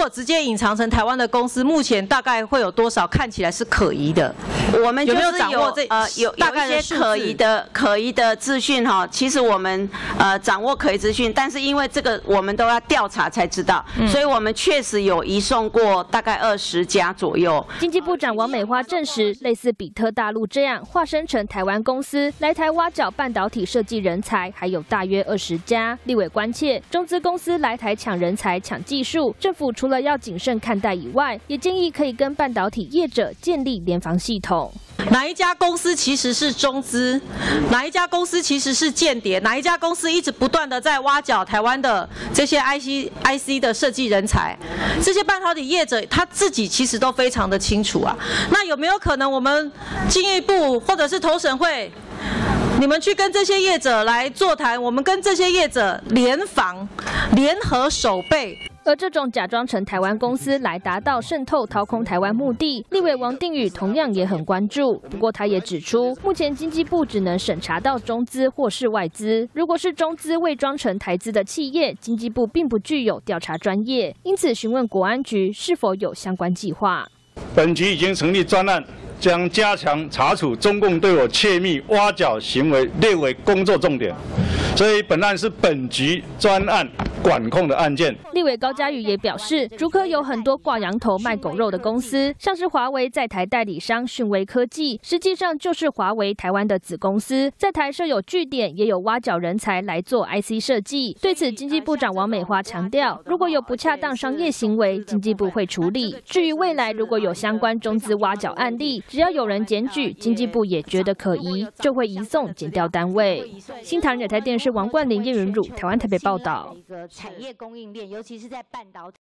果直接隐藏成台湾的公司，目前大概会有多少看起来是可疑的？ 我们就是有没有掌握这有一些可疑的资讯哈？其实我们掌握可疑资讯，但是因为这个我们都要调查才知道，所以我们确实有移送过大概20家左右。 经济部长王美花证实，类似比特大陆这样化身成台湾公司来台挖角半导体设计人才，还有大约20家。立委关切中资公司来台抢人才、抢技术，政府除了要谨慎看待以外，也建议可以跟半导体业者建立联防系统。 哪一家公司其实是中资？哪一家公司其实是间谍？哪一家公司一直不断的在挖角台湾的这些 IC 的设计人才？这些半导体业者他自己其实都非常的清楚啊。那有没有可能我们经济部或者是投审会，你们去跟这些业者来座谈，我们跟这些业者联防、联合守备？ 而这种假装成台湾公司来达到渗透、掏空台湾目的，立委王定宇同样也很关注。不过他也指出，目前经济部只能审查到中资或是外资，如果是中资伪装成台资的企业，经济部并不具有调查专业，因此询问国安局是否有相关计划。 本局已经成立专案，将加强查处中共对我窃密挖角行为列为工作重点，所以本案是本局专案管控的案件。 立委高嘉瑜也表示，竹科有很多挂羊头卖狗肉的公司，像是华为在台代理商讯威科技，实际上就是华为台湾的子公司，在台设有据点，也有挖角人才来做 IC 设计。对此，经济部长王美花强调，如果有不恰当商业行为，经济部会处理。至于未来如果有相关中资挖角案例，只要有人检举，经济部也觉得可疑，就会移送检调单位。新唐人亚太电视王冠霖、叶云儒，台湾台北报道。 产业供应链，尤其是在半导体。